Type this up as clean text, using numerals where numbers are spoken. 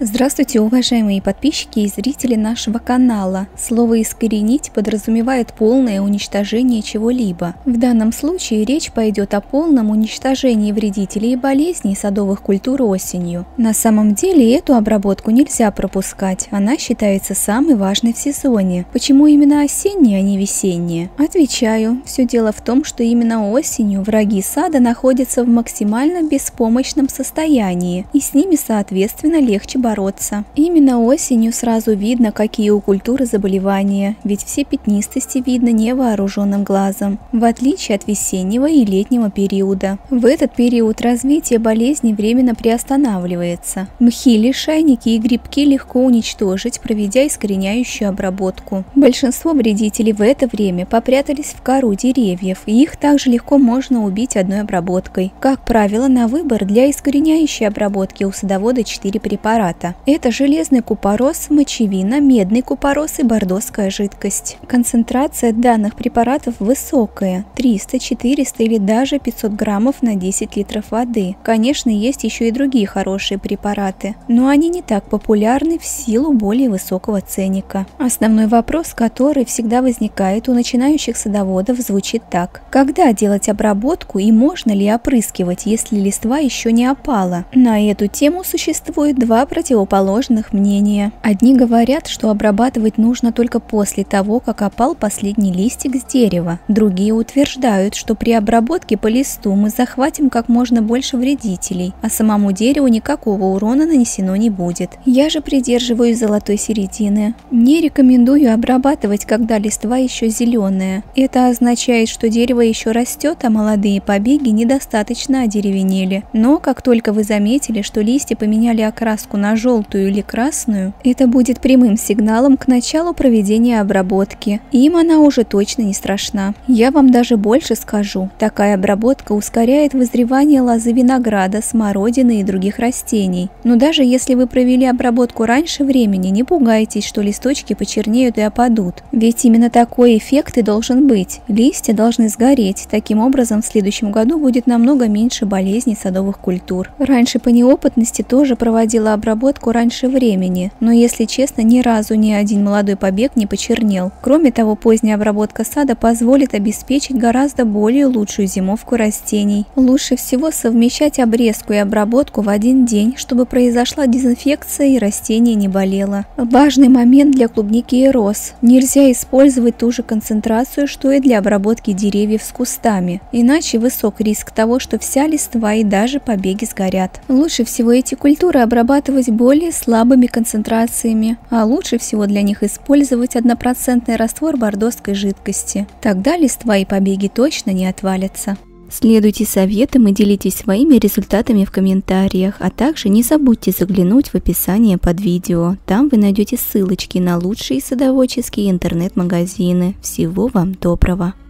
Здравствуйте, уважаемые подписчики и зрители нашего канала. Слово «искоренить» подразумевает полное уничтожение чего-либо. В данном случае речь пойдет о полном уничтожении вредителей и болезней садовых культур осенью. На самом деле эту обработку нельзя пропускать, она считается самой важной в сезоне. Почему именно осенняя, а не весенняя? Отвечаю, все дело в том, что именно осенью враги сада находятся в максимально беспомощном состоянии, и с ними, соответственно, легче бороться. Именно осенью сразу видно, какие у культуры заболевания, ведь все пятнистости видно невооруженным глазом, в отличие от весеннего и летнего периода. В этот период развитие болезни временно приостанавливается. Мхи, лишайники и грибки легко уничтожить, проведя искореняющую обработку. Большинство вредителей в это время попрятались в кору деревьев, и их также легко можно убить одной обработкой. Как правило, на выбор для искореняющей обработки у садовода 4 препарата. Это железный купорос, мочевина, медный купорос и бордоская жидкость. Концентрация данных препаратов высокая – 300, 400 или даже 500 граммов на 10 литров воды. Конечно, есть еще и другие хорошие препараты, но они не так популярны в силу более высокого ценника. Основной вопрос, который всегда возникает у начинающих садоводов, звучит так: когда делать обработку и можно ли опрыскивать, если листва еще не опала? На эту тему существует два противоположных мнения. Одни говорят, что обрабатывать нужно только после того, как опал последний листик с дерева. Другие утверждают, что при обработке по листу мы захватим как можно больше вредителей, а самому дереву никакого урона нанесено не будет. Я же придерживаюсь золотой середины. Не рекомендую обрабатывать, когда листва еще зеленая. Это означает, что дерево еще растет, а молодые побеги недостаточно одеревенели. Но как только вы заметили, что листья поменяли окраску на желтую или красную, это будет прямым сигналом к началу проведения обработки. Им она уже точно не страшна. Я вам даже больше скажу. Такая обработка ускоряет вызревание лозы винограда, смородины и других растений. Но даже если вы провели обработку раньше времени, не пугайтесь, что листочки почернеют и опадут. Ведь именно такой эффект и должен быть. Листья должны сгореть. Таким образом, в следующем году будет намного меньше болезней садовых культур. Раньше по неопытности тоже проводила обработку раньше времени, но, если честно, ни разу ни один молодой побег не почернел. Кроме того, поздняя обработка сада позволит обеспечить гораздо более лучшую зимовку растений. Лучше всего совмещать обрезку и обработку в один день, чтобы произошла дезинфекция и растение не болело. Важный момент для клубники и роз. Нельзя использовать ту же концентрацию, что и для обработки деревьев с кустами, иначе высок риск того, что вся листва и даже побеги сгорят. Лучше всего эти культуры обрабатывать более слабыми концентрациями, а лучше всего для них использовать 1% раствор бордоской жидкости. Тогда листва и побеги точно не отвалятся. Следуйте советам и делитесь своими результатами в комментариях, а также не забудьте заглянуть в описание под видео. Там вы найдете ссылочки на лучшие садоводческие интернет-магазины. Всего вам доброго!